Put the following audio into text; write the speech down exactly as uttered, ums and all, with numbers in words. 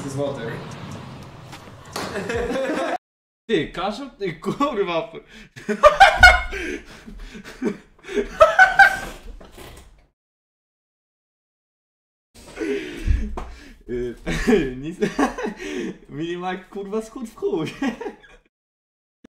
trzysta złotych. Ty, Kaszu, ty kurwa. Nic. Minimak kurwa schód w chuj.